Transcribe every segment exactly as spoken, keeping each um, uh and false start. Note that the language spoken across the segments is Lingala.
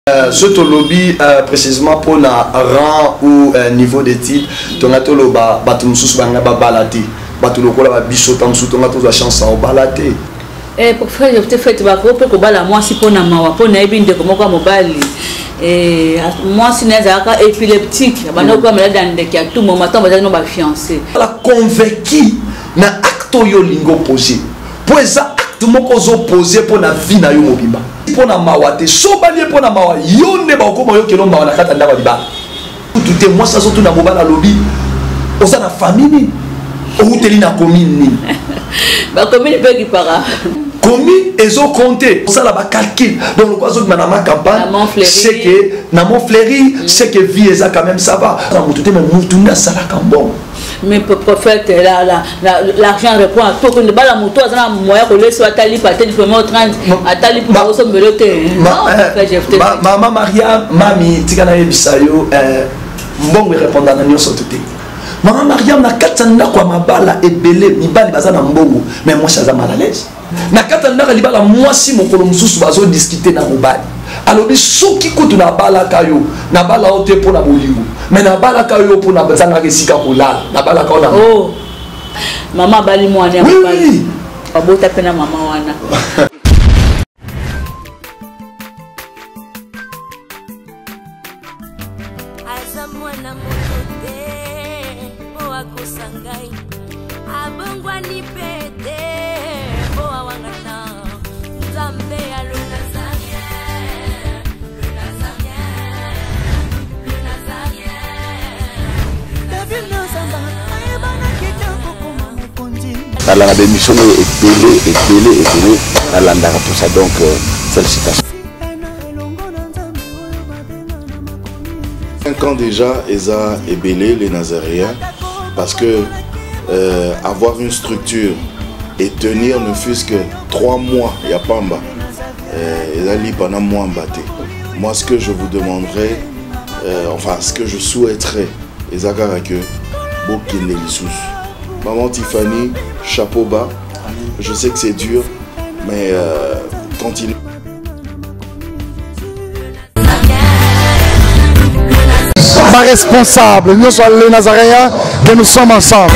Euh, ce lobby euh, précisément pour le rang ou euh, niveau d'études, on a tout le bas, batum sous banga babalati, batum le cola biso tam sous ton a toute la chance à balati. Eh pour faire je te fais tu vas couper que bala moi si pour na mawa pour na ibinde comme quoi mobali et moi si n'est pas épileptique, bana quoi malade dans des cas tout moment temps bazali no ba fiancé. La convaincu na acte yo lingo posé. Pour ça acte moko zo posé pour na vie na yo mobimba. Pour na mawate so balié pour na mawa yo ne ba ko yo kelo mawa na kata ndaba diba. Tout est moi ça surtout na mobala lobby. Oza na famille ou teli na commune ni. Ba commune pe qui para. Commune et zo compter. Ça là ba calcul. Donc le quoi zo na ma campagne c'est que na mon fléri c'est que vie ça quand même ça va. Na mutu te même mutu na sala kambon. Mais prophète là là l'argent répond à tout que ne pas la moto ça moyen que laisser atali pater du premier trente atali pour au sommet le thé maman Maria mami tikana yebisayo euh mbongo répondre na nyonso tout maman Maria na katanda kwa mabala ebele mibali baza na mbongo mais moi ça za mal à l'aise na katanda ka libala moi si mokolo mususu bazo discuter na mobali alors soki kutu na bala kayo na bala ote pour na bolingo mais na bala kayo pour na bazanga kesika kolala na bala kaona oh mama bali mwana ya mobali babota pena mama wana aza mwana mote o akosangai abongwa ni pete o awangata nzambe alona zaria lona zaria lona zaria David Nozamba ayebana kitoko kuma mukonzi ala na bémission ebele ebele ebele alandaka tout ça donc félicitations. cinq ans déjà, Eza et Bélé, les Nazaréens, parce que euh, avoir une structure et tenir ne fût-ce que trois mois, il n'y a pas en bas. Eza li pendant moi en batté. Moi, ce que je vous demanderais, euh, enfin, ce que je souhaiterais, Eza Karake, Bokile Lissous. Maman Tiffany, chapeau bas. Je sais que c'est dur, mais euh, quand il... Pas responsable, nous sommes les Nazaréens, que nous sommes ensemble.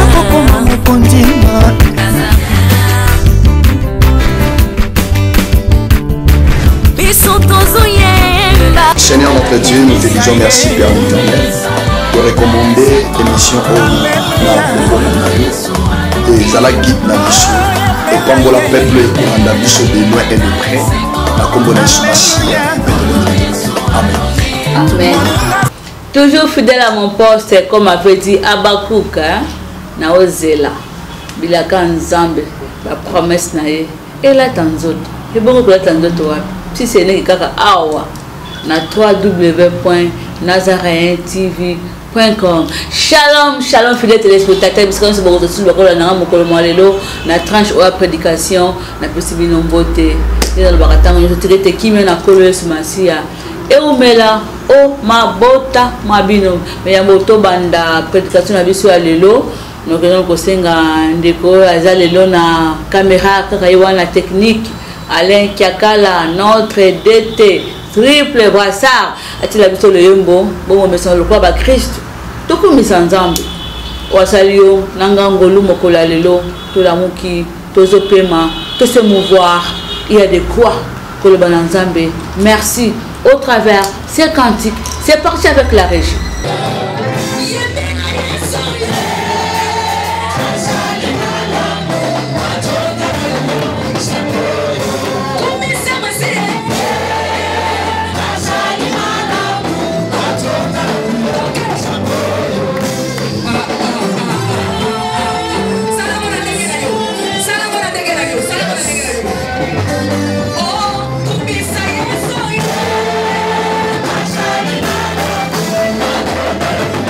Seigneur notre Dieu, nous te disons merci Père éternel de recommander l'émission au et Zala guide la mission et quand la peuple est dans la mission de loin et de près, la combinaison Amen. Amen. Toujours fidèle à mon poste, comme avait dit Abakouk, na ozela, bilaka nzambe, la promesse na ye, et la tanzot, et bon que la tanzot si c'est n'est kaka awa, na w w w point nazaréen t v point com. Shalom, shalom fidèles téléspectateurs, parce que nous sommes beaucoup sur le rôle na mokolo malelo, na tranche ou prédication, na possible nomboté, et dans le baratang, nous tirons te kimi na kolo sumasia. Et on met là, oh ma bota, ma bino, mais il y a moto banda prédication à biso à l'élo, donc nous avons un déco, azalelo na caméra, kakaïwana technique, Alain Kiakala, notre D T, triple brassard, a-t-il habité le yombo, bon on met sur le quoi ba Christ, tout comme mis ensemble, wasalio, nangangolo mokola lelo, tout l'amour qui, tout ce paiement, tout se mouvoir, il y a de quoi que le bananzambe, merci. Au travers ces cantiques, c'est parti avec la région. Oh,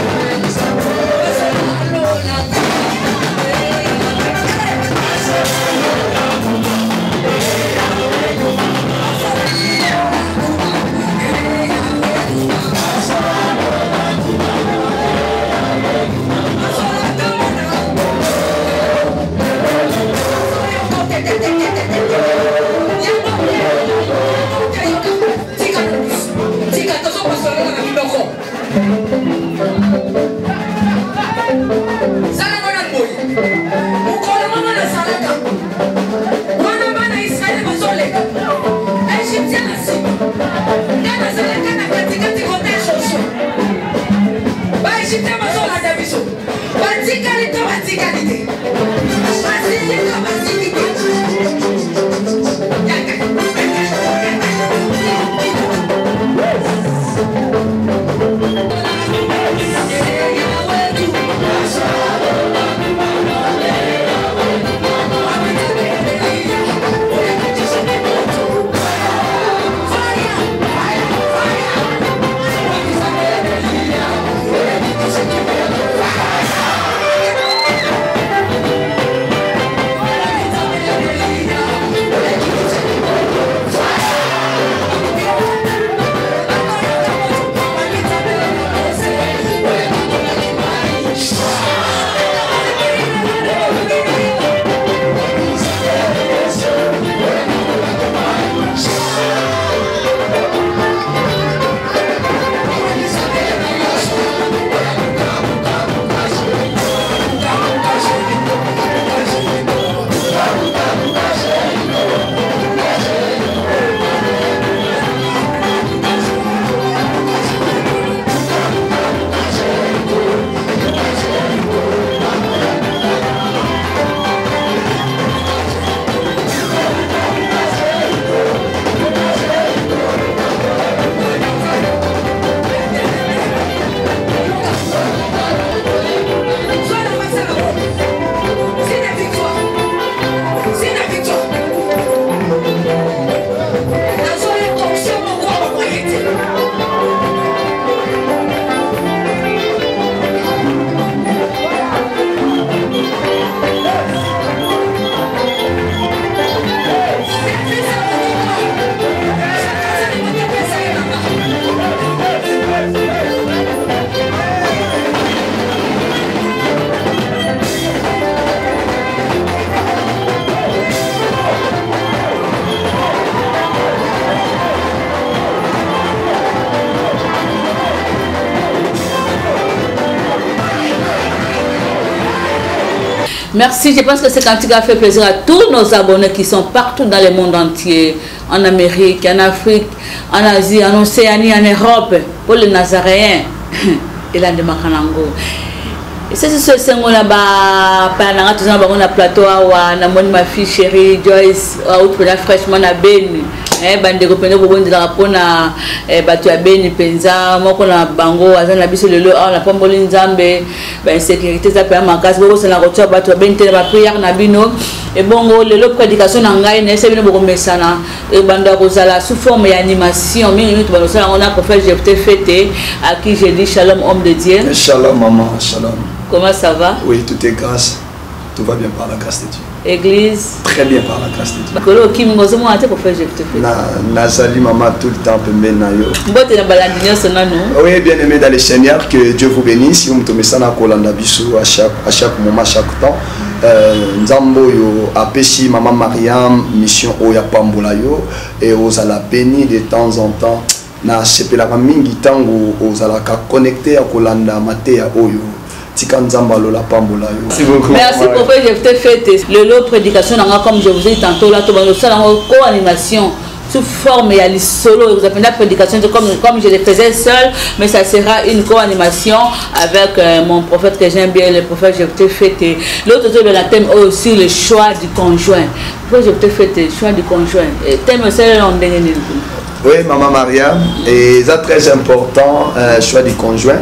Merci, je pense que ce cantique a fait plaisir à tous nos abonnés qui sont partout dans le monde entier, en Amérique, en Afrique, en Asie, en Océanie, en Europe, pour les Nazaréens. Et là, de Makanango. Et c'est ce que nous avons fait dans le plateau, ma fille chérie Joyce, fraîchement à Beni. Bande de repreneurs pour de la rapona batu ya Beni penza moko na bango azana biso lelo na pamboli nzambe ba insécurité za pa makasi boko sala rotua batu ya Beni te ba prière na bino et bongo lelo prédication na ngai na ese bino boko mesana e banda kozala sous forme d'animation mingi minute ba sala on a prophète Jephté fêté à qui j'ai dit shalom homme de Dieu. Shalom maman, shalom. Comment ça va? Oui, tout est grâce. Tout va bien par la grâce de Dieu. Église. Très bien par la grâce de Dieu. Kolo kim ngozo mo ate prophète Jephté fêté. Na nazali maman tout le temps pembe na yo. Mbote na balandinyo sonano. Oui, bien aimé dans le Seigneur, que Dieu vous bénisse. Vous me tombez ça na kolanda biso à chaque à chaque moment, chaque temps. Nzambo yo apeshi maman Mariam mission oya pambola yo et ozala béni de temps en temps. Na sepelaka mingi tango ozalaka connecté à kolanda mateya oyo. Merci beaucoup. Merci pour que je t'ai fait le lot prédication comme je vous ai dit tantôt là, tout le monde co-animation sous forme il y a les solos, vous appelez la prédication comme comme je le faisais seul, mais ça sera une co-animation avec euh, mon prophète que j'aime bien, le prophète je t'ai fait. L'autre jour le thème aussi le choix du conjoint. Pourquoi je t'ai fait le choix du conjoint. Et thème c'est l'on donne. Oui, maman Mariam, et c'est très important euh, choix du conjoint.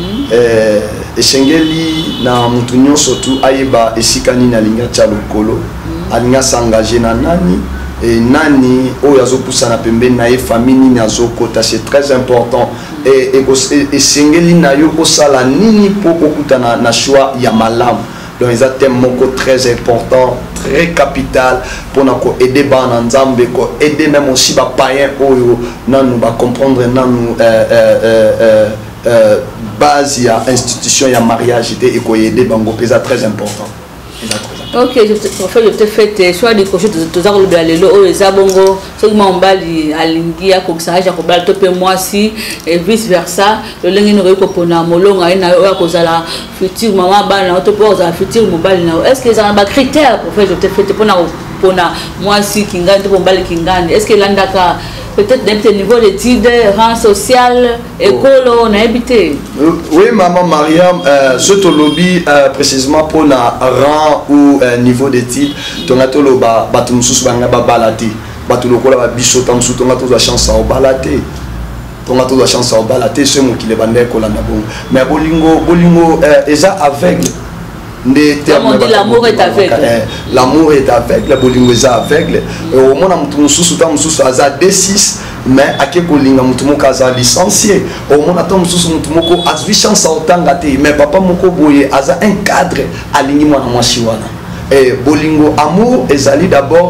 Euh, et Shengeli na mutunyo surtout aiba esikani na linga cha lokolo alinga s'engager na nani et nani o yazo poussa na pembe na e famille na zokota, c'est très important et et et Shengeli na yo ko sala nini po okuta na na choix ya malamu. Donc ils ont un mot très important, très capital pour nous aider ban nzambe ko aider même aussi ba païen oyo na nous ba comprendre na nous euh euh euh base ya institution ya mariage était et ko aider bango pesa très important. Ok, je te prophète je te fait choix de cocher tous za ko lelo o eza bongo so ma mbali alingi ya ko saja ko bal topé moi si et vice versa le lengi no ko pona molonga ina o ko zala futur maman bana to po za futur mobali na est-ce que ça ba critère prophète je te fait pona pona moi si kingani to mbali kingani est-ce que landaka peut-être d'un niveau d'études, rang social, école, on a habité. Oui, maman Mariam, euh, ce lobby euh, précisément pour un rang ou euh, niveau d'études, on a tout le bas, batum sous banga balati, batum le cola biso tam sous on a tout la chance à balati, on a tout la chance à balati, c'est moi qui les bandais cola nabo. Mais bolingo, bolingo, eza aveugle. Comme on dit, l'amour est aveugle. L'amour est aveugle, la bolingo est aveugle. Au moins, on a sous tam sous à D six, mais à quel bolingo on a licencié. Au moins, on a sous on a huit chance à autant gâté. Mais papa moko boye a un cadre aligné moi na chiwana. Et bolingo amour est allé d'abord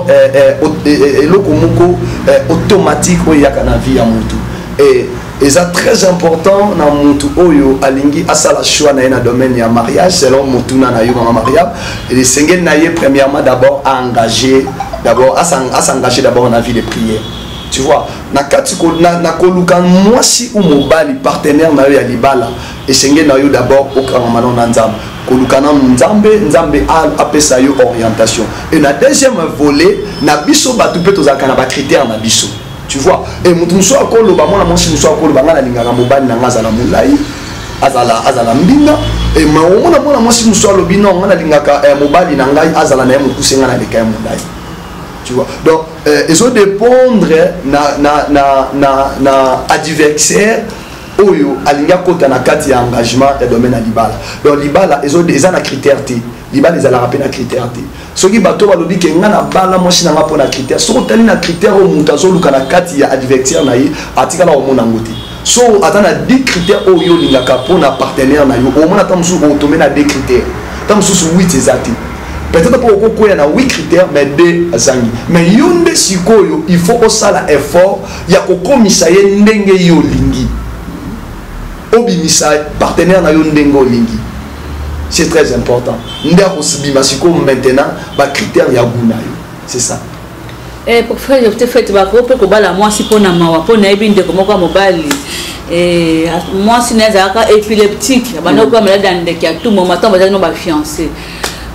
et le komoko automatique au yakana vie à mutu. Et et c'est très important dans mutu oyo alingi asala choix na na domaine ya mariage selon mutu na yo maman Mariam et les singles na ye premièrement d'abord à engager d'abord à s'engager d'abord dans la vie de prière. Tu vois na katiko na na koluka moi si ou mobali partenaire na yo ya libala et single na yo d'abord au kama na nzambe koluka na nzambe nzambe a apesa yo orientation et na deuxième volet na biso batu pe tozaka na ba critères na biso. Tu vois, et mon soir à Kolo, moi, mon chien soit à Kolo, Bangala, Lingara, Mobile, Nangazala, Moulay, Azala, Azala, Mbinga, et moi, mon moi, si nous sommes le bilan, on a Lingaka, Mobile, Nangai, Azala, Nam, Koussena, avec un Moulay. Tu vois, donc, ils ont dépendre na na na na na adversaire. Oyo, Alinga Kota na kati ya engagement et domaine à Libala. Donc, Libala, ils ont des critères. Libala, ils ont rappelé un critère. Ce qui bateau va dire que ngana bala moi sinanga pour na critère. So tali na critère au mutazo lukana kati ya adversaire na yi atika la omona ngoti. So atana dix critères au yo lingaka pour na partenaire na yo. Au moins tamsu o tomber na dix critères. Tamsu su huit ezati. Peut-être pouroko ya na huit critères mais deux azangi. Mais yonde sikoyo il faut au sala effort ya ko komisa ye ndenge yo lingi. Obimisa partenaire na yo ndenge lingi. C'est très important. Maintenant, les critères ya gunayo. C'est ça. Et pour faire je te fais tu vas couper que bala moi si pour na mawa pour na ebinde comme quoi mobali et moi si na zaka épileptique bana ko malade ndeki à tout moment temps bazali no ba fiancé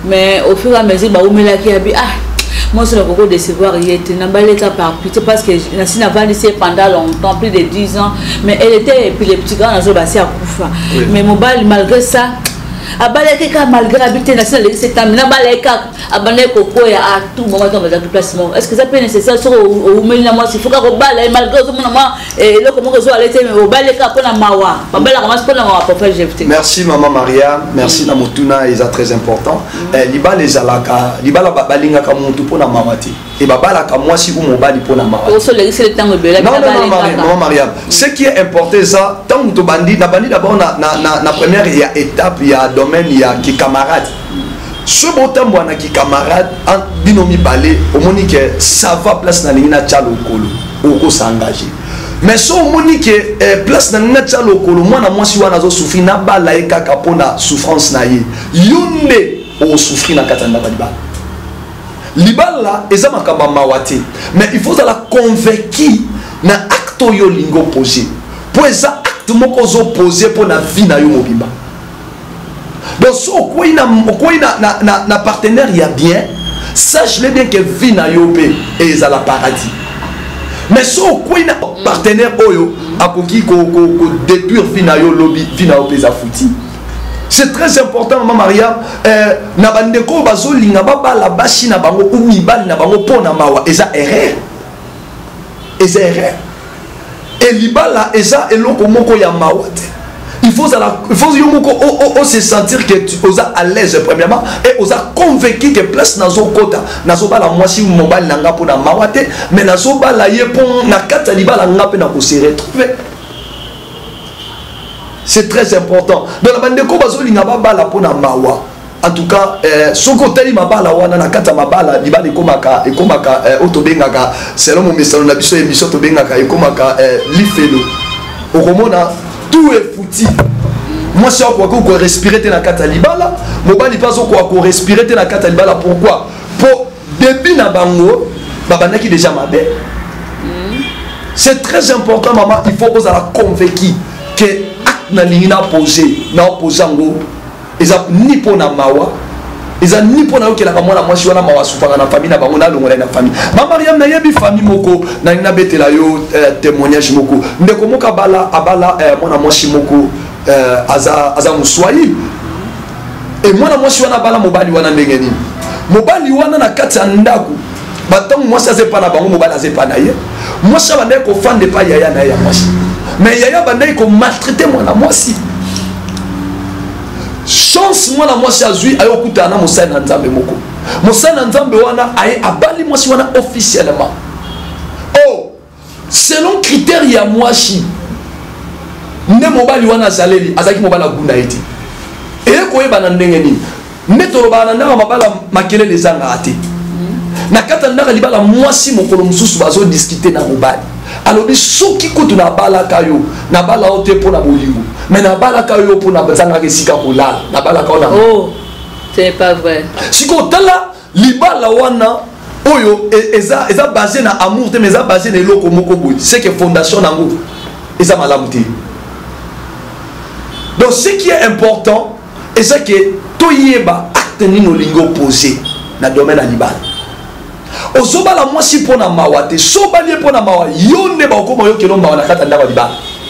mais au fur et à mesure bah on met là qui a dit ah moi c'est le coco décevoir il était n'a pas l'état par pitié parce que Nasina a vendu pendant longtemps plus de dix ans mais elle était épileptique on a joué basé à Koufa mais mon bal malgré ça abaleke ka malgré habiter national de cette année abaleka abane coco ya à tout moment dans le placement est-ce que ça peut nécessaire sur au meli na moi il faut ka bala malgré tout mon moi et le comment que soit aller mais au baleka pour na mawa babela commence pour na mawa pour faire G F T. Merci maman Maria, merci na motuna est très important. Liba les alaka liba la balinga ka muntu pour na mawati et babala ka moi si vous mon bali pour na mawati. Au le c'est le temps de bela. Non non maman Maria, ce qui est important ça tant que bandi na bandi d'abord na na na première il y a étape il y a domaine il y a qui camarade. Ce beau temps wana qui camarade en binomi balé au monique ça va place na lingina tchalo kolo ou ko s'engager. Mais si on dit que place na ngatcha lokolo mwana mwasi wana zo souffrir na bala e kaka pona souffrance na ye yonde o souffrir na katanda balibala libala eza makamba mawate mais il faut la convaincre na acte yo lingo posé pour eza acte moko zo posé pour na vie na yo mobimba donc so ko ina ko ina na na, na partenaire ya bien sache-le bien que vie na yo pe eza la paradis. Mais si on a un partenaire oyo akoki ko ko ko détruire finayo lobby finayo pesa fouti. C'est très important maman Maria euh na bandeko bazo linga baba la bashi na bango ou mibali na bango pona mawa eza erreur. Eza erreur. Et libala eza eloko moko ya mawate. Il faut il faut yomoko o o se sentir que tu osa à l'aise premièrement et osa convaincu que place nazo kota nazo bala mwasi mobile nanga pona mawate mais nazo bala ye pon na kata libala nga pe na ko se retrouver. C'est très important. Dans la bande ko bazo linga bala pona mawa. En tout cas euh soko teli mabala wana na kata mabala libala ekomaka ekomaka otobengaka selon mon message na biso émission tobengaka ekomaka lifelo. Okomona tout est foutu. Moi, si on peut respirer dans la katalibala, mobali pas on respirer dans la katalibala. Pourquoi? Pour début na bango, babana qui déjà mabé. C'est très important, maman. Il faut que vous la convaincre que acte na lingina posé, na opposango, ils a ni pour na mawa. Ils ont ni pour na que la maman la moi si on a mawa souffrant na famille na bango na longola na famille. Ma Mariam na yebi famille moko na ina betela yo témoignage moko. Ndeko moka bala abala mona moi si moko aza aza muswahili. Et mwana moi si wana bala mobali wana ndenge nini. Mobali wana na kati ya ndaku. Batango moi ça c'est pas na bango mobali c'est pas na ye. Moi ça bande ko fande pa yaya na ya moi. Mais yaya bande ko maltraiter mwana moi si. Chance moi na moi si azui ayo kutana mosai na nzambe moko. Mosai na nzambe wana aye abali moi si wana officiellement. Oh, selon critères ya moi si. Ne mobali wana zaleli azaki mobala gunda eti. Et ko yeba na ndenge nini. Neto bana ndanga mabala makele les anga ate. Na kata ndanga libala moi si mokolo mususu bazo discuter na mobali. Alobi soki kutu na bala kayo na bala ote pona bolingo mais na bala kayo pona bazanga kesika kolala na bala kaona. Oh, c'est pas vrai. Siko tala libala wana oyo eza eza basé na amour te mais eza basé na eloko moko boy c'est que fondation nango eza malamu te. Donc ce qui est important et c'est que toyeba acte ni no lingo posé na domaine à libala. Ozoba la moi si pona mawate soba lié pona mawa yonde ba okoma yo kelo mawa na kata ndaba libala.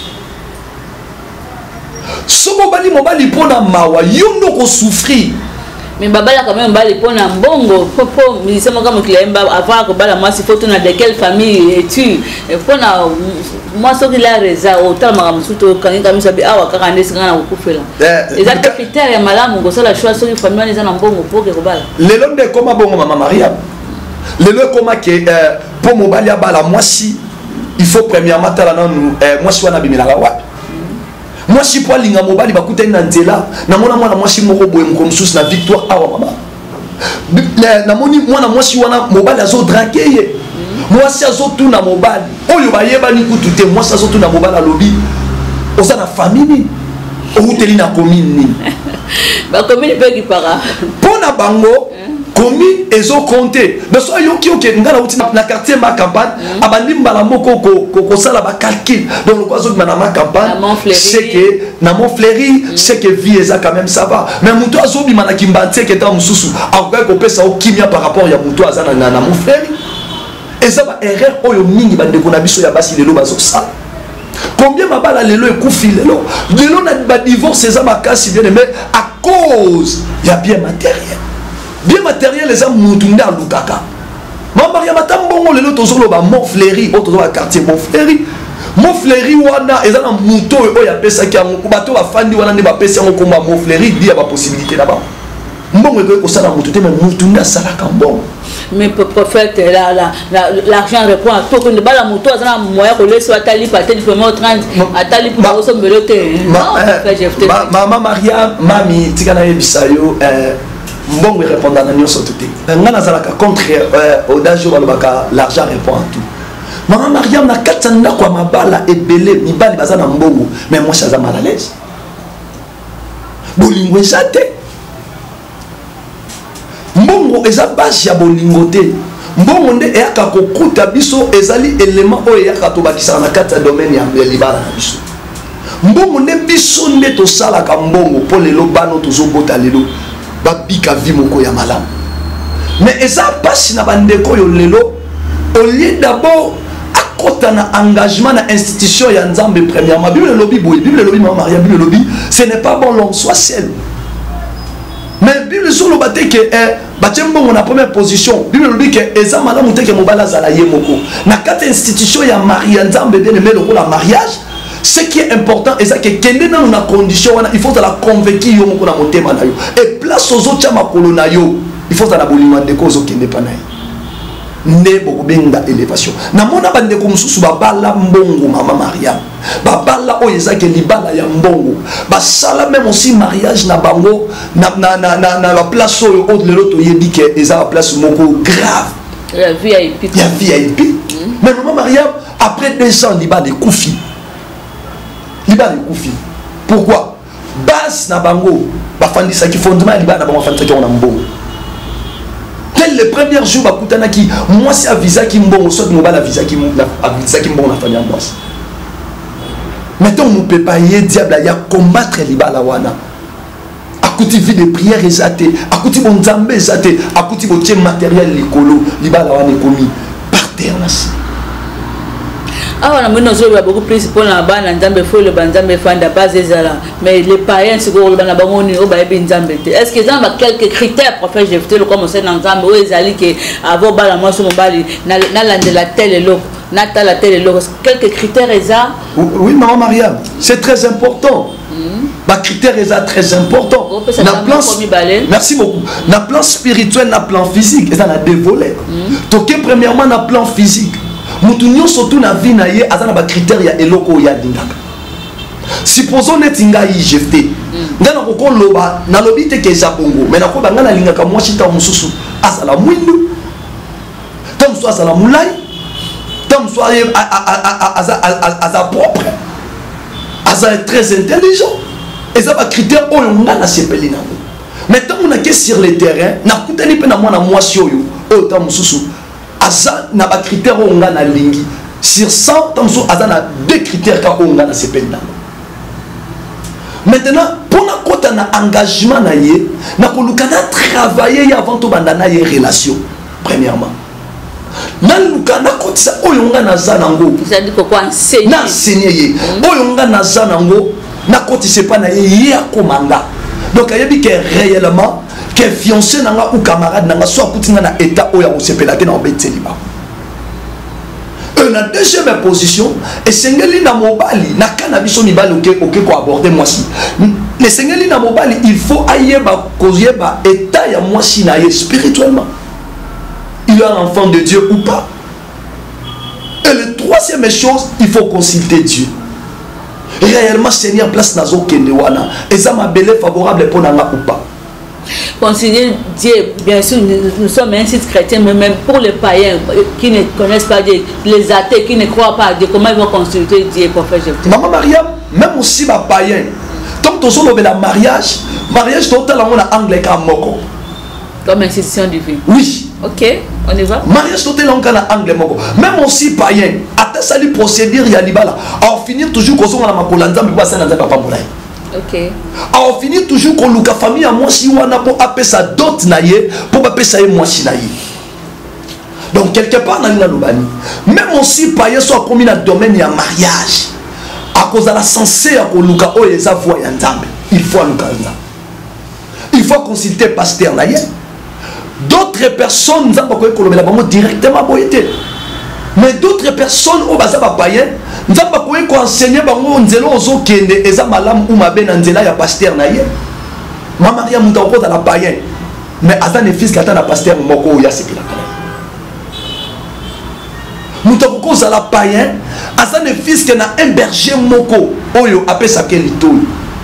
Sobo bali mobali pona mawa yondo ko souffrir. Mais babala quand même bali pona mbongo popo milisema kama kilemba avant ko bala moi si faut na de quelle famille es-tu pona moi so qu'il a raison autant ma musuto kanga misabi awa kaka ndesi ngana ukufela. Eza critère ya malamu ko sala choix so famille eza na mbongo pour que ko bala. Le londe koma bongo mama Maria. Le lieu comment que euh, pour mobali ya bala moi si il faut premièrement tala nous moi si wana bimela wa moi si pour linga mobali bakuta na nzela na mona mwana moi si moko boye mko msusu na victoire awa mama na moni mwana moi si wana mobali azo draguer ye moi si azo tout na mobali oyo bayeba ni kutute moi si azo tout na mobali alobi oza na famille ou teli na commune ni ba commune pe ki para pona bango commis ezo compté mais so yoki oke ngala uti na quartier ma campagne abandi mbala moko ko ko sala ba calcul donc quoi zo na ma campagne c'est que na mon fléri c'est que vie eza quand même ça va mais muto azo bi mana kimbantie que ta mususu akoka ko pesa o kimia par rapport ya muto azana na mon fléri eza ba erreur oyo mingi bande ko na biso ya basi lelo bazo ça combien mabala lelo ekufi lelo lelo na ba divorce eza makasi bien mais à cause ya bien matériel bien matériel les hommes mutunda lukaka ma maria matambongo lelo tozolo ba mon fléri auto ba quartier mon fléri mon fléri wana ezana muto oyo ya pesa ki yango bato ba fandi wana ne ba pesa yango komba mon fléri dia ba possibilité là-bas mbongo ko sala mutu te mais mutunda sala kambongo mais prophète là là l'argent répond à tout que ne ba la moto azana moyen ko laisser atali patel vraiment trente atali pour ko so melote maman Maria mami tikana yebisayo euh mbongo répondant à nyonso tout ngana zalaka contre audace balobaka l'argent répond à tout maman Mariam na katanda kwa mabala ebele mibali bazana mbongo mais moi ça mal à l'aise bolingo ezate mbongo eza base ya bolingo te mbongo nde eyaka kokuta biso ezali élément oyo eyaka tobakisaka na kati ya domaine ya libala na biso mbongo nde biso nde tosalaka mbongo mpo lelo bano tozobota lelo babika vi moko ya malamu mais eza pasi na bandeko oyo lelo au lieu d'abord akota na engagement na institution ya nzambe premièrement bible lobi boye bible lobi maman Maria bible lobi ce n'est pas bon l'homme soit seul mais bible sur le baté que eh batembo na première position bible lobi que eza malamu te que mobala zala ye moko na kati institution ya Maria nzambe bien aimé le la mariage ce qui est important est que kende na na condition wana il faut la convaincre yo moko na motema na yo et place aux autres makolo na yo il faut la bolima de cause kende pa na yo ne boko benga élévation na mona bande ko mususu babala mbongo maman Maria babala o ezake libala ya mbongo basala même aussi mariage na bango na na na na, na la place oyo autre le loto yebi ke eza la place moko grave la V I P ya V I P mm. mais maman Maria après deux ans liba de koufi liba de koufi pourquoi base na bango bafandisa ki fondement liba na bango fandisa ki on a mbongo quel le premier jour bakutana ki moi c'est avisa ki mbongo soit mo bala visa ki avisa ki mbongo na famille moi maintenant on peut pas y diable ya combattre libala wana akuti vie de prière ezate akuti bon nzambe ezate akuti bo tie matériel likolo libala wana komi par terre là ah on a mené nos œuvres beaucoup plus pour la bande nzambe faut le banzambe fanda base ezala mais les païens c'est ko le bana bango ni o ba be nzambe est-ce que dans quelques critères prophète Jephté le comme c'est nzambe o ezali que avoir bala moi so mobali na na la telle loko na tala telle loko quelques critères eza oui maman Maria c'est très important ba critères eza très important na plan merci beaucoup na plan spirituel na plan physique eza na deux volets toke premièrement na plan physique mutu nyonso tu na vie na ye azana ba critères ya eloko ya dingaka supposons neti ngai Jephté ngana ko loba na lobi te ke zabongo mais na ko banga na lingaka moi chita mususu azala mwindu tam so azala mulai tam so aza propre aza très intelligent et ça va critère oyo ngana sepeli na mais tant on a que sur le terrain na kutani pe na mwana mwasi oyo oyo tam mususu aza na ba critère oyo ngana lingi sur cent tam so aza na deux critères ka oyo ngana sepeli na maintenant pour na kota na engagement na ye na koluka na travailler avant to banda na ye relation premièrement na luka na kotisa oyo ngana za nango c'est-à-dire quoi enseigner na enseigner ye oyo ngana za nango na kotise pa na ye ye akomanga donc ayebi que réellement que fiancé nanga ou camarade nanga soit kutinga na état oyo osepela te na obeteli ba la deuxième position et sengeli na mobali na kana biso mibali oke oke ko aborder moi si le sengeli na mobali il faut ayeba kozeba état ya moi si na ye spirituellement il est un enfant de Dieu ou pas. Et la troisième chose, il faut consulter Dieu. Réellement, Seigneur, place nazo kendewana. Et ça m'a belé favorable pour nanga ou pas. Considérer Dieu, bien sûr, nous, nous sommes un site chrétien, mais même pour les païens qui ne connaissent pas Dieu, les athées qui ne croient pas à Dieu, comment ils vont consulter Dieu, prophète Jephté? Maman Mariam, même aussi ma païen, tant que tu as le mariage, mariage total en anglais comme moko. Comme institution divine. Oui. Ok, on y va. Mariage total en Ghana anglais moko. Même aussi païen. À ça lui procédure ya libala. À finir toujours qu'on soit dans ma colanda mais pas ça dans papa moulay. Ok. À finir toujours qu'on luka famille à moi si wana pour appeler ça dot naie pour appeler ça moi si naie. Donc quelque part dans la lobani. Même aussi païen soit commis dans le domaine ya mariage. À cause de la censée à qu'on luka o yeza voix ya nzambe. Il faut luka nzambe. Il faut consulter pasteur naie. D'autres personnes nous avons directement boyé. Mais d'autres personnes au bazar païen nous avons enseigné bango nzelo ozo kende eza malam ou mabe na nzela ya pasteur na ye. Mama Maria mutako za la païen. Mais azan ne fils kata na pasteur moko ya sepila kana. Mutako za la païen, azan ne fils que na un berger moko oyo apesa ke lito.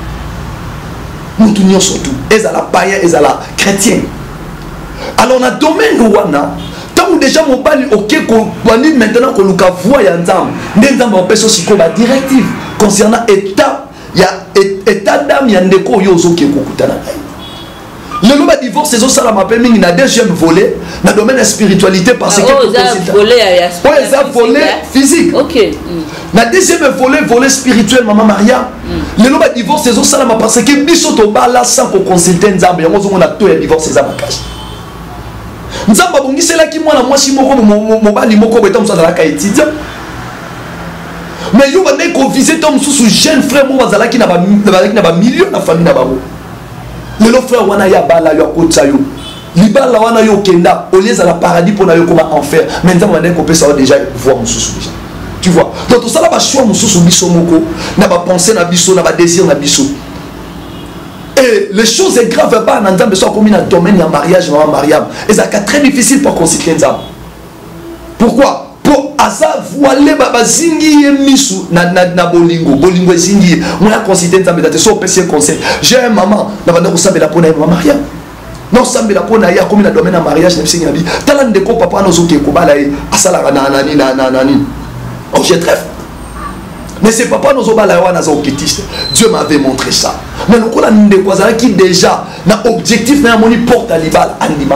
Mutu nyo surtout, ezala païen, ezala chrétien. Alors, dans le domaine où on a, tant que déjà mon bali, ok, qu'on dit maintenant qu'on a voix et ensemble, nous avons une aussi une directive concernant l'état, il y a état d'âme, il y a un déco, il y a un déco qui est coupé. Le nom de divorce, c'est ça, m'appelle, il y a un deuxième volet, dans le domaine de la spiritualité, parce que. Oh, ça volet, oui, ça volet physique. Ok. Dans le deuxième volet, volet spirituel, maman Maria, le nom de divorce, c'est ça, parce que Bissoto Bala, sans qu'on consulte un zambé, on a tout le divorce, c'est ça, ma cache. Nzamba bongisela ki mwana mwasi moko mobali moko beta musala ka étudiant mais yo ba ne ko visiter tom sous jeune frère mo bazala ki na ba na ba million na famille na babo le lo frère wana ya bala yo akotsa yo libala wana yo kenda au lieu za la paradis pour na yo comme enfer mais nzamba ne ko pesa déjà voir mususu déjà tu vois donc tout ça là ba choix mususu biso moko na ba penser na biso na ba désir na biso. Et les choses graves, pas en entendant soit comme dans le domaine du mariage, maman Mariam. Et ça c'est très difficile pour constituer un homme. Pourquoi? Pour asa voiler baba zingi misu na na na bolingo bolingo zingi. Moi a constitué un homme d'être so petit conseil. J'ai un maman, na bande ko sabela pona maman Mariam. Non sabela pona ya comme dans le domaine du mariage, na bisinga bi. Talan de ko papa no zo ke ko bala e asala na na ni na na na ni. Oh j'ai trèfle. Mais c'est papa nous Dieu m'avait montré ça. Mais nous avons qui déjà l'objectif n'a pas porte à l'ibal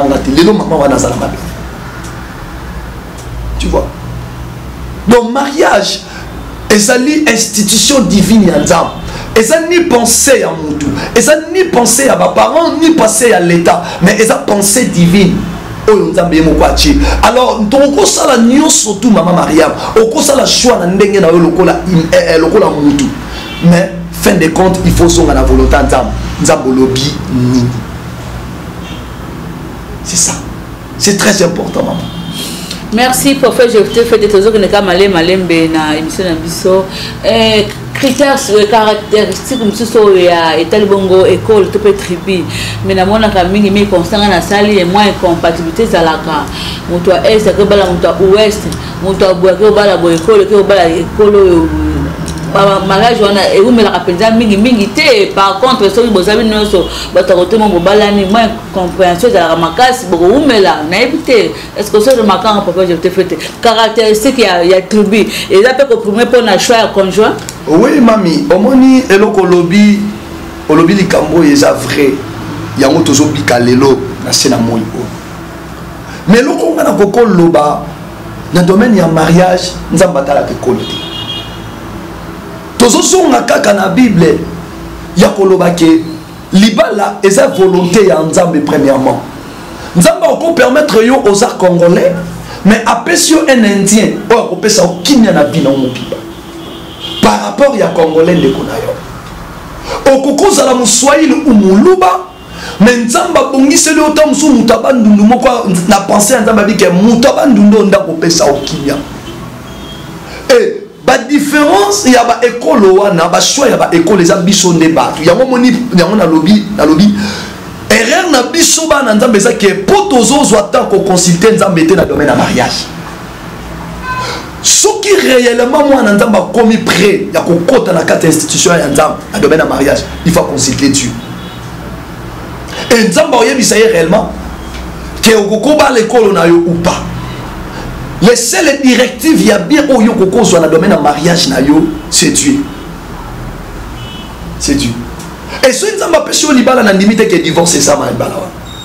tu vois. Donc mariage est une institution divine en Zam. Et ça ni penser à mon tout. Et ça ni penser à mes parents ni penser à l'État. Mais c'est une pensée divine. Alors, donc, ça la nuit surtout maman Mariam. Au ça la choix na ndenge na lokola lokola mutu. Mais fin de compte, il faut son la volonté nzam. Nzambolobi ni. C'est ça. C'est très important maman. Merci pour faire je te fais des choses que ne ka malé malembe na émission na biso. Eh critères caractéristiques comme ça ya état bongo école to peut tribu mais na mona ka mingi mais constant na sali et moins incompatibilité za la ka moto est que bala moto ouest moto boa que bala bo école que bala école mariage wana eumela kapenza mingi mingi te. Par contre soki bozabi nyonso bato kotema mobalani moins compréhension ezalaka makasi boko umela nayebi te. Est ce que so remarquant papa je te fête caractéristique ya ya tribu eza pe ko premier pour na choix ya conjoint. Oui mami omoni eloko lobi olobi likambo eza vrai yango tozobika lelo na sena moyi o mais eloko ngana koko loba na domaine ya mariage nzamba tala ke koloti tozosonga kaka na Bible ya koloba ke libala eza volonté ya nzambe premièrement. Nzamba oko permettre yo aux arts congolais mais apesio un indien o akopesa okinya na bina mopiba par rapport ya congolais ndeko na yo okokoza la muswahili umuluba mais nzamba bongiseli ota musu mutabandundu moko na penser nzamba bike mutabandundu ndako pesa okinya et ba différence ya ba école wana ba choix ya ba école les biso ne batu yango moni yango na lobby na lobby erreur na biso ba na nzambe za ke potozo zo tant ko consulter nzambe te na domaine na mariage ce qui réellement moi na nzamba commis prêt ya ko kota na quatre institutions ya nzamba na domaine na mariage il faut consulter Dieu et nzamba oyebisa réellement que okoko ba l'école na yo ou pas. Les seules directives, il y a bien au yo koko soit dans le domaine de mariage na yo, c'est Dieu. C'est Dieu. Et si nous avons péché au Liban, on a limité que divorce c'est ça, ma libala.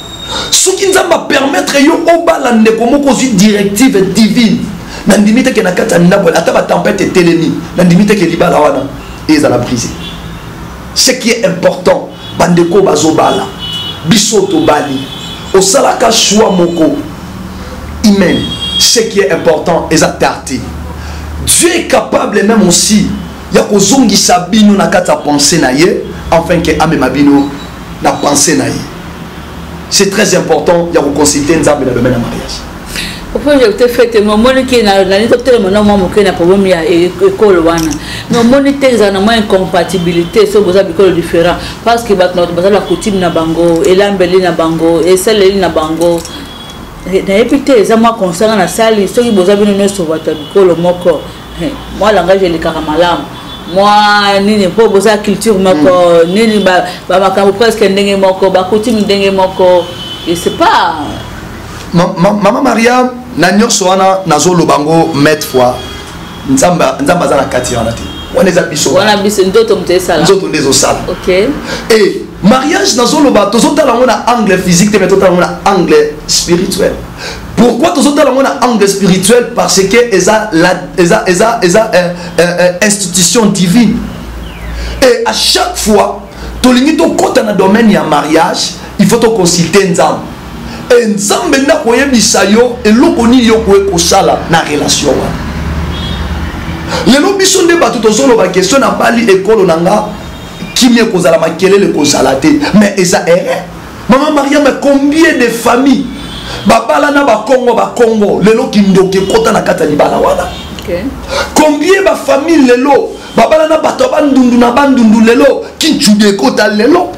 Ce qui nous a permettre yo obala ndeko moko zui directive divine. Nandimite ke nakata ndako ata ba tempête télémi. Nandimite ke libala wana ezala brisé. Ce qui est important, bandeko bazobala. Bisoto bali. Osalaka choix moko. Amen. Ce qui est important est tarté. Dieu est capable même aussi ya kozongi sabino na kata penser na ye afin que ame mabino na penser na ye. C'est très important ya consulter nzambe na domaine de mariage. Pourquoi j'ai été fait mon monique na na ni docteur mon nom mo na problème ya école wana. Mais monique za na moins incompatibilité so boza bikolo différent parce que ba notre bazala coutume na bango elambeli na bango et celle na bango. Na épité za moi concernant la salle so ki boza bino neso bata bikolo moko. Moi langage le karamalam. Moi nini po boza culture moko nini ba ba makambo presque ndenge moko ba coutume ndenge moko et c'est pas maman Maria na nyonso wana nazolo bango mettre fois nzamba nzamba za na kati wana te wana za biso wana biso ndoto mtesala ndoto ndezo sala. OK. Et mariage nazolo ba tozotala ngona angle physique te mais tozotala ngona angle spirituel. Pourquoi tozotala ngona angle spirituel? Parce que eza la eza eza eza euh, euh, institution divine. Et à chaque fois tolingi to kota na domaine ya mariage, il faut to consulter nzambe. Et nzambe na koyebisa yo eloko nini yo koye kosala na relation wana. Lelo biso nde bato tozolo ba question na bali ekolo nanga kimie kozala makelele kozala te mais eza erreur. Maman Maria, mais combien de familles babala na ba Congo ba Congo lelo kindoke kota na kata libala wana. OK. Combien ba famille lelo babala na bato bandundu na bandundu lelo kinchude kota lelo.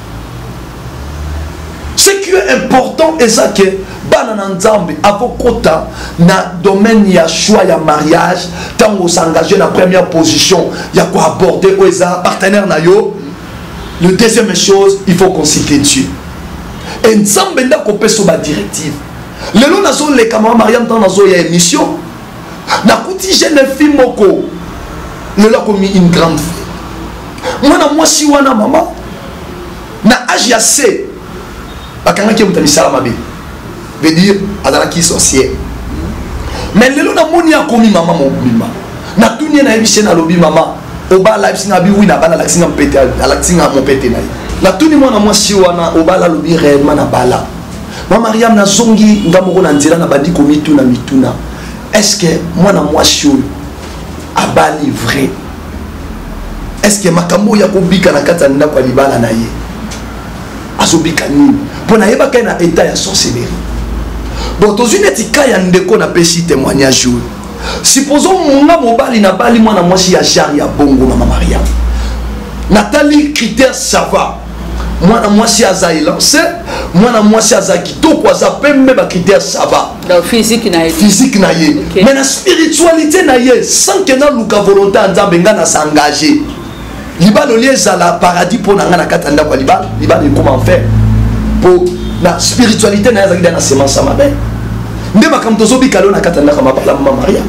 Ce qui est important est ça que banana nzambe avokota na domaine ya choix ya mariage tango s'engager na première position ya quoi aborder oza partenaire na yo. Le deuxième chose, il faut consulter Dieu. Et nzambe nda ko peso ba directive. Lelo nazo le kama Mariam dans nazo ya émission. Na kuti jeune fille moko. Lelo ko mi une grande fille. Mwana mwasi wana mama. Na âge ya C. Bakanga ki mutami sala mabe. Veut dire adala ki sorcière. Mais lelo na moni ya komi mama mo bima. Na tunie na émission na lobi mama. Oba la singa bi wina bala la singa mpete ala singa mo pete na yi. La tuni mwana mwasi wana obala lobi réellement na bala. Mama Mariam na zongi ngamoko na nzela na bandi ko mituna mituna. Est-ce que mwana mwasi oyo abali vrai? Est-ce que makambo ya kobika na kata nda kwa libala na ye? Azobika nini? Pona yeba kai na état ya sorcellerie. Bon tozuni etika ya ndeko na pesi témoignage oyo. Supposons munga mobali na bali mwana mwasi ya jari ya bongo Mama Mariam. Nathalie critère ça va. Mwana mwasi aza lancé, mwana mwasi aza kitoko aza pembe ba critère ça va. Donc physique na ye. Physique na ye. Okay. Mais la spiritualité na ye sans que na luka volonté nzambe ngana s'engager. Libalo lieza la paradis pour na ngana katanda kwa libalo, libalo comment faire pour la spiritualité na yazaki na semence mabe. Nde makamto zobi kalo na katanda kama bala Mama Maria.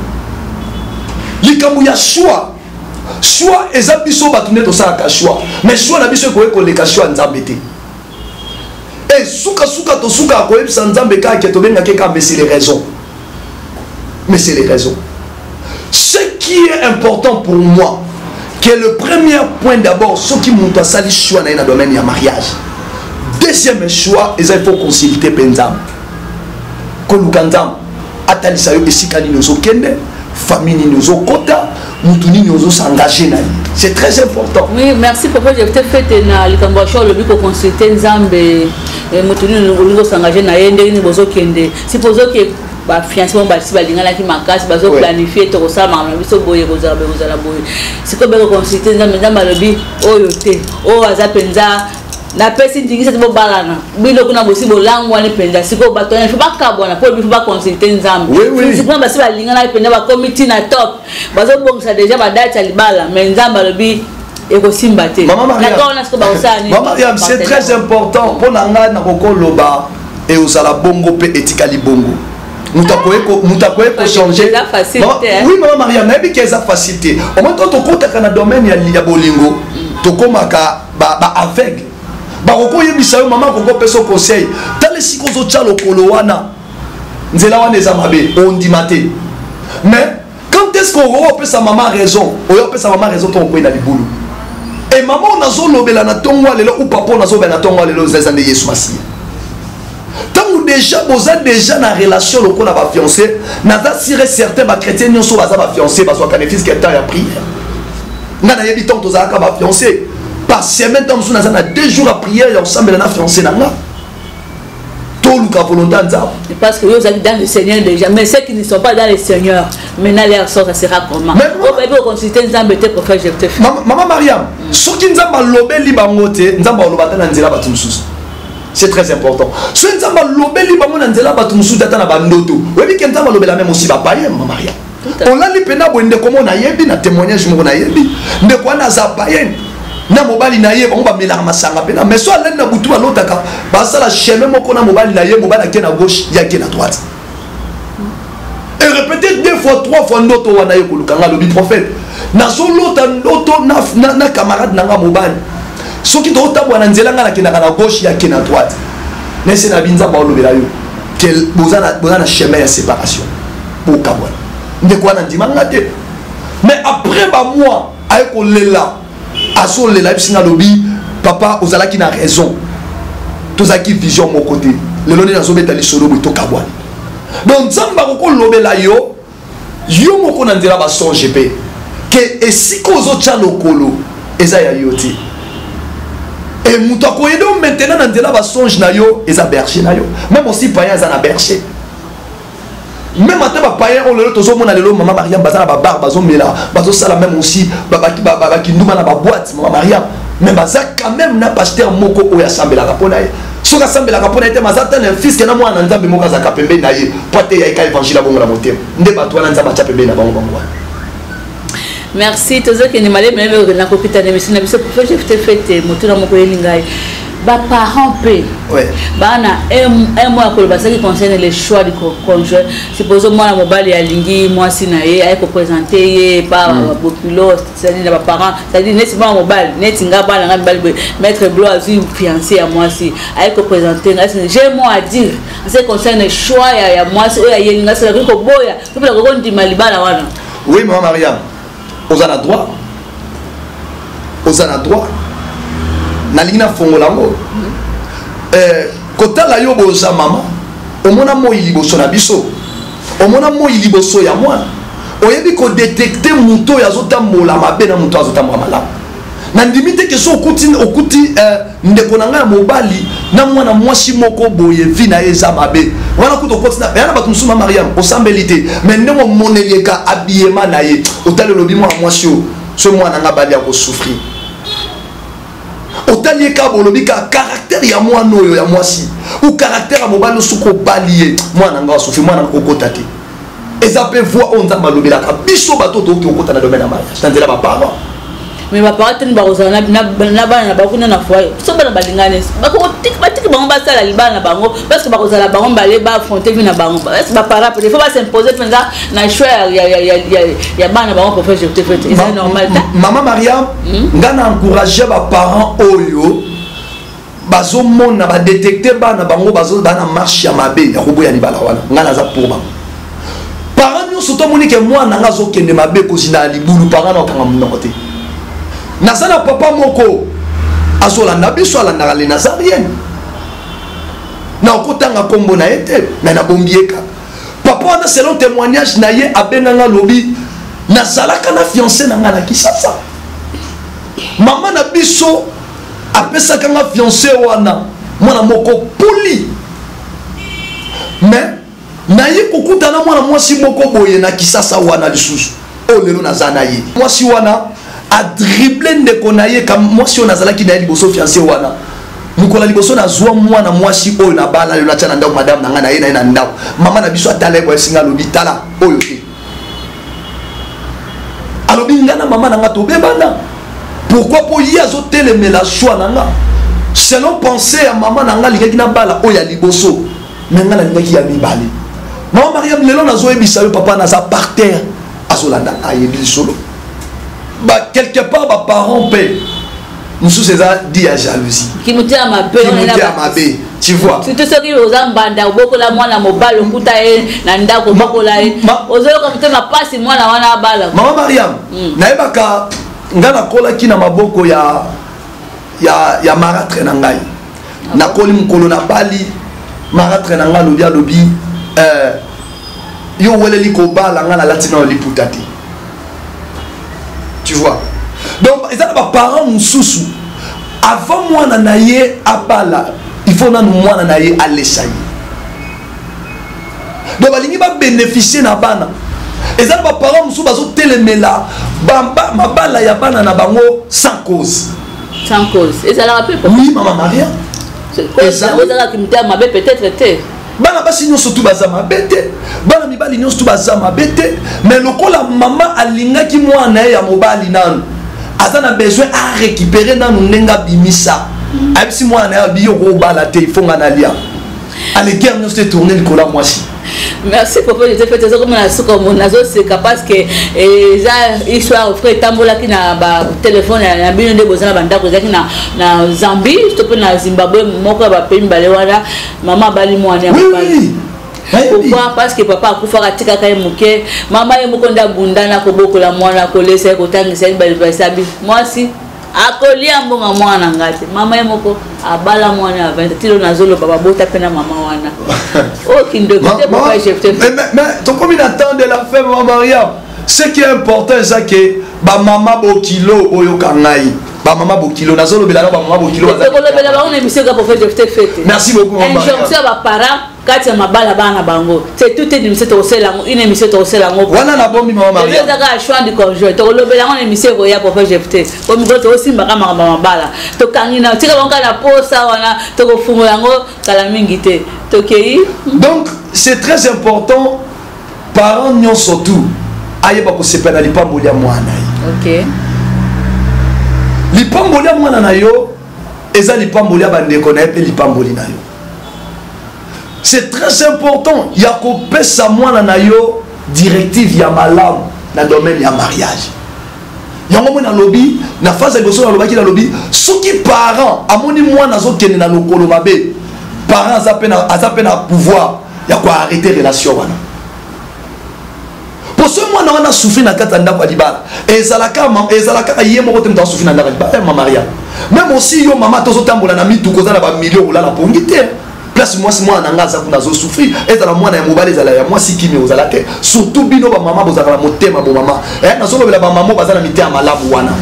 Likambu ya choix. Choix eza biso batune to sala ka choix. Mais choix na biso ko ko le ka choix nzambe te. Et suka suka to suka ko ebisa nzambe ka ke to benga ke ka mais c'est les raisons. Mais c'est les raisons. Ce qui est important pour moi, que le premier point d'abord, ce qui monte à sali choix dans le domaine du mariage. Deuxième choix, il faut consulter Penzam. Kolukandam, Atalisayo et Sikani nous kende, famille nous kota, Mutuni nous s'engager. C'est très important. Oui, merci papa, j'ai peut-être fait na likambasho le biko consulter Nzambe, Mutuni nous s'engager na yende ni bozo kende. Supposons que ba fiancé ba si ba lingala ki makasi bazo planifier to ça mama biso boye kozala kozala boye. Siko beko consulter Nzambe Nzambe lobi oyo te, o aza penza na pesi ndingisa tibo balana bilo kuna bosi bolangu wani penza siko bato na fiba kabona po bi fiba consulter Nzambe siko ba si ba lingala penza ba committee na top bazo bongisa déjà ba date ya libala mais Nzambe lobi eko simba te. Maman Maria, Maman Maria, c'est très important pour nanga na kokoloba et osala bongo pe etikali bongo. Nous avons changer. Oui, Maman Maria, mais il y a facilité. Au moment où tu as un domaine, il y a bolingo, tu as aveugle. bakoko yebisa yo mama koko peso conseil tale siko zo tcha lokolo wana nzela wana eza mabe ondima te mais quand est-ce qu'on pesa maman raison oyo pesa maman raison ton koina libulu et maman nazo lobela na tongo lelo ou papa nazo bela na tongo lelo zeza de Yesu Masiya tant déjà boza déjà na relation lokola ba fiancé naza sire certain ba chrétien nyonso baza ba fiancé bazwa kana fils quelqu'un ya prière ngana yebi tant toza ka ba fiancé par semaine tant sous na deux jours à prière ya ensemble na fiancé na nga parce que vous êtes dans le Seigneur déjà, mais ceux qui ne sont pas dans le Seigneur, maintenant leur sort, ça sera comment? Vous pouvez consulter Nzambe pour faire je te fais. Maman Mariam, ce qui nous a lobé libangote, Nzamba lobata nanzela batumsus. C'est très important. Ce qui nous a lobé libangote nanzela batumsus data na bandoto. Oui, mais quand Nzamba lobé la même aussi ba païen, Maman Mariam. On l'a li pena bonde comment na yebi na témoignage mo na yebi. De quoi na za païen. Na mobali na ye on va mélanger masanga pena mais soit l'un na butu alotaka ba sala chemin moko na mobali na ye mobali ke na gauche ya ke na droite et répéter deux fois trois fois ndoto wana ye kolukanga lobi prophète na solo ta ndoto na na camarade nanga mobali soki to tabwa na nzela nga na ke na gauche ya ke na droite nese na binza ba lobela yo quel bozana bozana chemin ya séparation pour kabwana ndeko na ndimanga te mais après ba moi ay ko lela aso le la bisinga lobi papa ozalaki na raison tozaki vision mon côté le loni na zobeta li solo to kabwana donc nzamba ko lobela yo yo moko na ndela ba songe pe que esiko zo tcha lokolo eza ya yoti et muto ko yedo maintenant na ndela ba songe na yo eza berger na yo même aussi païen eza na berger même à ta païen on le tozo mona lelo maman Mariam bazana ba bar bazo mela bazo sala même aussi babaki babaki nduma na ba boîte maman Mariam mais baza quand même na pasteur moko oya sambela kapona ye soka sambela kapona ete mazata na fils que na mwana nzambe moko za kapembe na ye pote ya ka évangile bongo la motem nde batwa na nzamba cha pembe na bango bango. Merci tozo ke ni malé mais na kopita na misina biso pour faire je te fête motuna moko yelingai. Bah parents paient. Ouais. Bah na un un mois que le bassin qui concerne les choix du conjoint. Supposons moi la mobile et alingi moi si naé avec présenter par populo c'est-à-dire les parents c'est-à-dire n'est pas mobile n'est tinga pas la mobile mettre blo azui fiancé à moi si avec présenter j'ai moi à dire en ce qui concerne les choix il y a moi si il y a yelinga c'est le ko boya tout le monde dit malibala wana. Oui maman Mariam. Aux ana droit. Aux ana droit. Nalina fongola ngo eh kota la yo boza mama omona mo iliboso na biso omona mo iliboso ya mwana oyebi ko détecter muto ya zotambola mabe na muto azotambola malamu na ndimite ke so okuti okuti eh ndeko na nga mobali na mwana mwasi moko boye vi na eza mabe wana kuto kotina yana batu musuma Mariam osambelité mais ndemo monelieka habillement na ye otale lobi mwa mwasi o so mwana nga bali ya ko souffrir otali ka bolobi ka caractère ya moi noyo ya moi si ou caractère ya mobali suko balié moi nanga souffrir moi nanga kokota te eza pe voix on nzamba lobela ka biso bato to kokota na domaine ya mariage tanzela ba parents mais ba parents tene ba kozana na na bana ba kuna na foyer so bana balingane ba ko tik ba tik bango ba sala libana na bango parce que ba kozala bango ba le ba affronter vi na bango parce ba parents peut fois ba s'imposer penza na choix ya ya ya ya bana bango pour faire je te fais c'est normal. Maman Mariam ngana encourager ba parents oyo bazo mona ba détecter bana bango bazo bana marche ya mabe ya koboya libala wana ngana za pour bango parents nous surtout monique moi nanga zo kende mabe ko zina libulu parents na kanga mnokote nazana papa moko azolanda biso alanda les nazarienne na okotanga kombo na ete mais na bombieka papa wana selon témoignage na ye abenganga lobi nazalaka na fiancé na nga na Kisasa mama na biso apesaka nga fiancé wana mwana moko poli mais na ye kokutana mwana mwasi moko boye na Kisasa wana lisusu o lelo nazana ye mwasi wana a dribbler ndeko na ye comme mwasi ona zalaki na liboso fiancé wana mukola liboso na zwa mwana mwasi oyo na bala yo na tana ndako madame nanga na ye na ye na ndako mama na biso atala ko singa lobi tala oyo te alobi ngana mama nanga to bebana pourquoi po yi azo telemela choix nanga selon pensée ya mama nanga likaki na bala oyo ya liboso mais ngana likaki ya mibale maman Mariam lelo na zo ebisa yo papa na za par terre azolanda ayebi solo ba quelque part ba parents paient nous sous ces dit à jalousie. Qui nous dit à ma paix, qui nous dit à ma paix. Tu vois. Surtout ceux qui aux ambanda, au boko la moi la mobile, au koutae, nanda ko boko la. Aux autres comme tu m'as pas si moi la wana bala. Maman Mariam, naïba ka ngana kola ki na maboko ya ya ya maratre na ngai. Na koli mukolo na bali maratre na ngai lobi lobi euh yo weleli ko bala ngana latina liputati. Tu vois. Donc ils ont des parents moussous. Avant moi nanaye abala, il faut que moi nanaye à l'échelle. Donc balingi ba bénéficier na bana. Ils ont des parents moussous bazo telemela, bamba mabala ya bana na bango sans cause. Sans cause. Et ça leur rappelle pas. Oui, maman Maria. C'est quoi ça? Vous avez qui me m'avait peut-être été. Bana basi nyo surtout bazama bete. Bana mibali nyo surtout bazama bete. Mais le ko la maman alinga ki moi na ya mobali nanu. Azan a besoin à récupérer dans nos nenga bimisa. Même si moi na biyo ko balate il faut nganalia. Allez guerre nous se tourner le cola moi si. Merci papa, je te fais ça comme on comme on a c'est parce que et ça histoire frère tambola qui na ba téléphone na bino de bozana banda ko zaki na na Zambie, je peux na Zimbabwe moko ba pays mbale wana maman bali moi na oui. Pourquoi? Parce que papa a fait tika kay muke maman ye mukonda bundana ko boko la mwana ko laisser ko tangisa bali basabi moi si akolia mbonga mwana ngati mama ye moko abala mwana a vingt tilo nazolo baba bota pena mama wana oh kindo kite papa chef mais mais ton comme il attend de la femme maman Mariam ce qui est important c'est que ba mama bo kilo oyo kangai ba mama bo kilo nazolo bela ba mama bo kilo ko lo bela ba on émission ka pour faire fête. Merci beaucoup maman Mariam injonction ba parents kati mabala bana bango c'est tout une émission to sela une émission to sela ngo wana na bombi maman Mariam les aga choix du conjoint to lo bela on émission ko ya pour faire fête comme go to aussi mbaka mama mabala to kangina tika bonga na posa wana to ko fungo yango kala mingi te to kei. Donc c'est très important parents nyon surtout ayeba ko sepena lipambolia mwana. OK. Lipambolia mwana na yo eza lipambolia bandeko na pe lipamboli na yo. C'est très important. Il y a qu'on pèse à moi na yo directive ya malam na domaine ya mariage. Yango mo na lobby na phase de goso na lobaki na lobby soki parents amoni moi na zo kene na lokolo mabe parents apena azapena pouvoir ya ko arrêter relation wana. Pour ce moi na wana souffrir na katanda kwa libala ezalaka ezalaka yemo ko temta souffrir na ndaka libala ma maria. Même aussi yo mama tozo tambola na mitu koza na ba millions ola na pongite. Place moi si moi nanga za kuna zo souffrir et dans la moi na mobile za la ya moi si kimi ozala te surtout bino ba mama bozaka la motema bo mama eh na solo bela ba mama bazala mite amalabu wana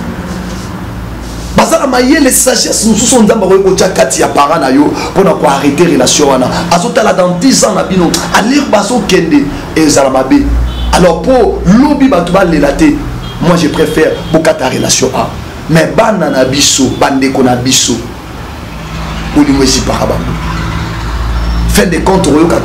bazala mayele sagesse nous sont nzamba ko ko kati ya parent na yo pona ko arrêter relation wana azota la dans dix ans na bino alir baso kende ezala mabe. Alors pour lobby batu ba lelate moi je préfère bokata relation a mais bana na biso bande ko na biso boli mo si para bango. Fin de compte,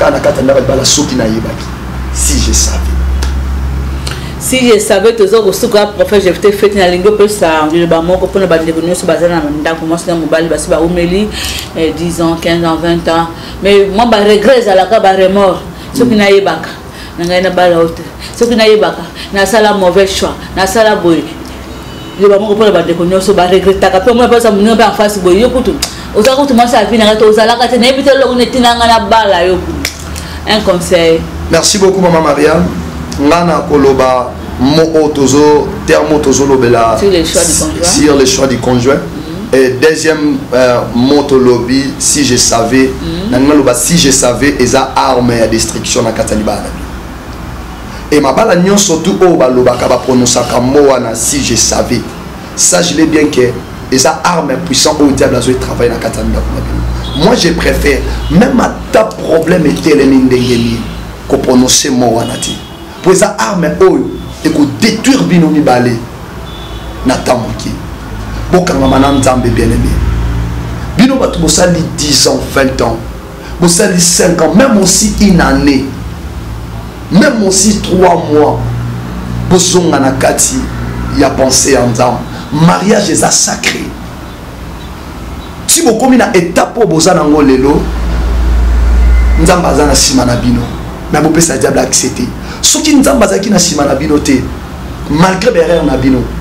si je savais. Si je savais que ce que prophète j'ai fait fait na lingo peu ça le ba moko pour na ba devenu sur bazar na ndako moi na mobile ba ba umeli dix ans quinze ans vingt ans mais moi ba regret à la ka ba remords ce qui na yebaka na ngai na ba la haute ce qui na yebaka na sala mauvais choix na sala boy le ba moko pour na ba devenu sur ba regret ta ka pe moi pas ça mon en face boy yo kutu oza ko tuma sa vie na to oza la ka te na ebite lo ne tinanga na bala yo un conseil. Merci beaucoup maman Mariam. Ngana koloba mo tozo termo tozo lobela sur les choix du conjoint. Sur les choix du conjoint. Mm-hmm. Et deuxième euh, moto lobby si je savais mm-hmm. Nangaloba si je savais eza arme à destruction na kataliba. Et ma bala nyon surtout o ba loba ka ba prononcer comme mo wana si je savais. Ça je l'ai bien que eza arme puissant au diable a joué travailler na kataliba. Moi je préfère même à ta problème était les ndengeli ko prononcer mo wana ti. Pour ça arme oyo et ko détruire bino mi balé na tamoki bokanga manam nzambe bien aimé bino batu bosali dix ans vingt ans bosali cinq ans même aussi une année même aussi trois mois bosonga na kati ya penser en nzambe mariage est sacré si bokomi na étape o bozana ngo lelo nzambe azana sima na bino mais vous pouvez diable accepter ce qui nous a basé na sima na bino te malgré l'erreur na bino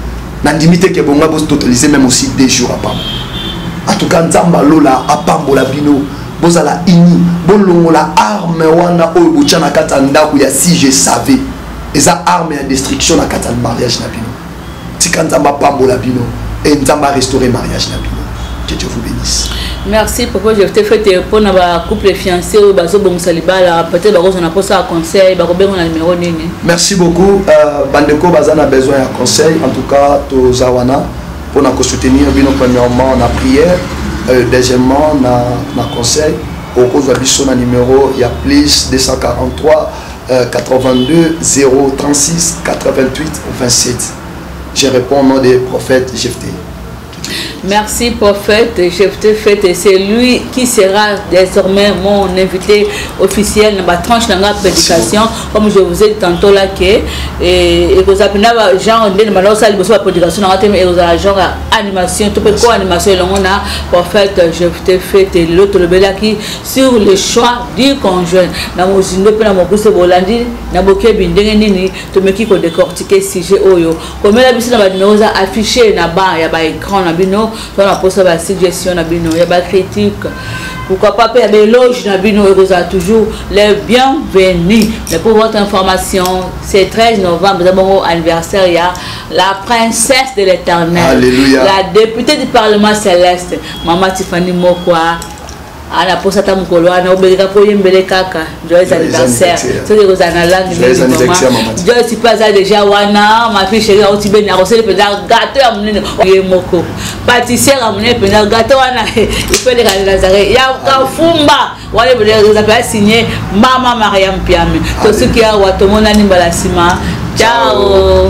Nandimite ke bonga bos totaliser même aussi deux jours à Pambo. En tout cas nzamba lola a Pambo la bino bozala ini bolongo la arme wana oyo bochana kata ndako ya si je savais eza arme ya destruction na kata mariage na bino. Tika nzamba Pambo la bino et nzamba restaurer mariage na bino. Que Dieu vous bénisse. Merci pourquoi je t'ai fait pour na couple fiancé ou bazo bon salibala peut-être bazo na posa conseil ba kobenga na numéro nini. Merci beaucoup euh, bandeko bazana besoin de conseil en tout cas to zawana pour na soutenir bino premièrement na prière euh, deuxièmement na na conseil au cause de biso na numéro il y a plus deux cent quarante-trois euh, quatre-vingt-deux zéro trente-six quatre-vingt-huit vingt-sept. Je réponds au nom des prophètes Jephté. Merci prophète, Jephté Fête, c'est lui qui sera désormais mon invité officiel dans ma tranche de la prédication, comme je vous ai dit tantôt là que et vous avez genre de malheur ça la prédication dans et vous avez genre animation tout peu quoi animation on a prophète Jephté Fête l'autre le bel qui sur le choix du conjoint dans mon zindo pe na mon pousse bolandi na boké bindenge nini to me qui ko décortiquer sujet oyo comme la biso na numéro za affiché na ba ya ba écran na bino on a posé la suggestion na bino ya ba critique pourquoi pas faire des éloges na bino vous a toujours les bienvenus mais pour votre information c'est treize novembre nous avons anniversaire il y a la princesse de l'Éternel la députée du Parlement céleste Maman Tiffany Mokwa ana posa ta mukolo ana obeleka ko yembele kaka joyeux anniversaire c'est que vous en a langue de joyeux si pas ça déjà wana ma fille chérie au tibé na rosé le gâteau ya munene ye moko pâtissière ya munene pe na gâteau wana il fait de Nazaré ya kafumba wale bele vous avez signé Mama Mariam Piame to ce qui a watomona nimbala sima ciao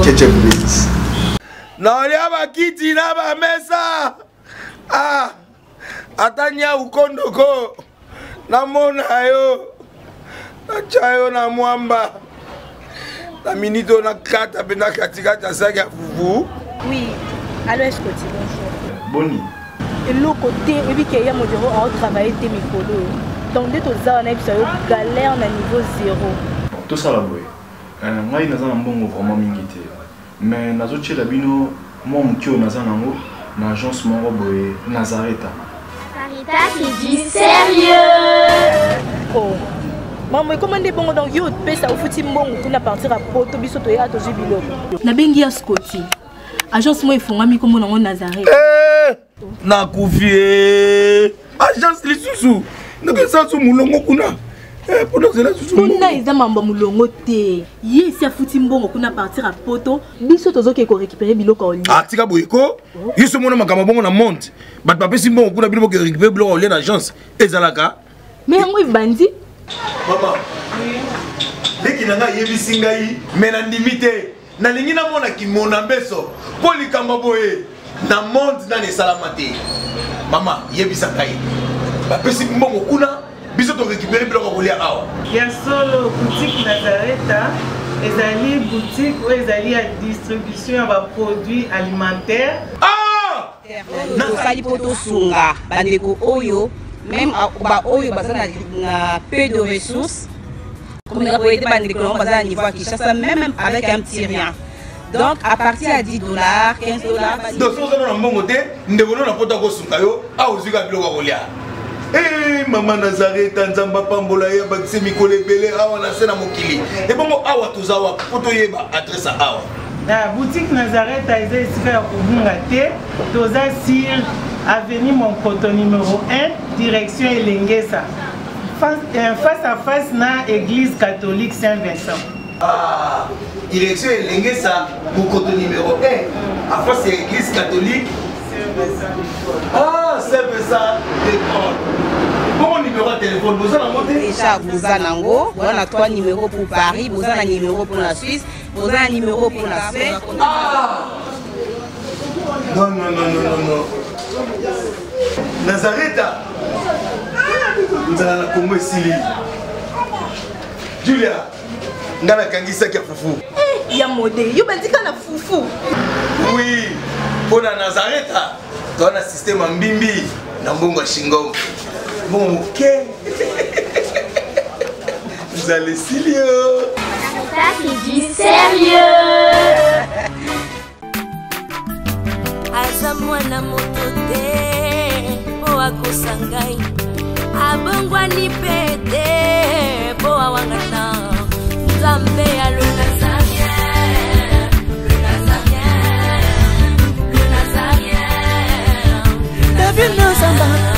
na ya bakiti na ba mesa ah atanya ukondoko namona yo nachayo na mwamba na minito na kata pena katikata saki ya fufu. Oui, alors est-ce que tu bonjour Boni et le côté et puis qu'il y a mon bureau à travailler tes micros donc dès aux ans on a galère na niveau zéro tout ça la boy moi il naza na mbongo vraiment mingité mais nazo tchela bino moi mutio naza nango na agence moko boy Nazareta. Qui dit sérieux. Oh. Maman, comment est bon donc yo pe ça au fouti mbongo kuna partir à poto biso to ya to jibilo. Na bengi ya Scotty. Agence moi ifungami comme na Nazareth. Eh! Na kufie. Agence lisusu. Ndeke ça su mulongo kuna. Eh pour nous là susu. Kuna iza mamba mulongo te. Ye si afuti mbongo kuna partir à poto biso tozo ke ko récupérer biloko oli. Ah tika boyeko. Yiso mona makama bongo na monte. Bat papa si mbongo kuna biloko récupérer biloko oli na agence. Ezalaka. Mais yango ibandi. Maman. Leki nanga yebisi ngai mena ndimite. Na lingi na mona ki mona beso. Poli kamba boye. Na monte na ne salamate. Maman yebisa ngai. Ba pesi mbongo kuna biso to récupérer biloko oli awa. Ya solo boutique Nazareta. Ezali boutique ou ezali à distribution de produits alimentaires. Ah! Nasali poto sunga bandeko oyo même ba oyo bazana na peu de ressources comme on a été bandeko bazana niveau Kinshasa même avec un petit rien. Donc à partir à dix dollars, quinze dollars. Donc si on a un bon côté, nous devons na poto ko sunga yo, a ozuka biloko kolia. Eh Maman Nazareta nzamba pambola ya bakise mikole belé awa na sena mokili. Et bongo awa tozawa poto yeba adresse awa. La boutique Nazareta est ici à Kubungate, toza sur avenue Monkoto numéro un, direction Elengesa. Face, face à face na église catholique Saint-Vincent. Ah, direction Elengesa, Monkoto numéro un, à face de l'église catholique Saint-Vincent. Ah, Saint-Vincent d'école. Bon numéro de téléphone, vous avez monté déjà vous avez nango, vous avez trois numéros pour Paris, vous avez un numéro pour la Suisse, vous avez un numéro pour la Suisse. Ah! Non, non, non, non, non, non. Nazareta. Vous allez la Congo Sili. Julia, ngana kangisa kia fufu. Eh, ya modé, yo bandika na fufu. Oui, pour la Nazareta, dans un système en bimbi, dans Bongo Shingo. Bon, ok. Vous allez Silio. Qui dit sérieux. mwana moto te po akosa ngai abongwani pe te po awangata nzambe ya le nazarien le nazarien le nazarien David Nozamba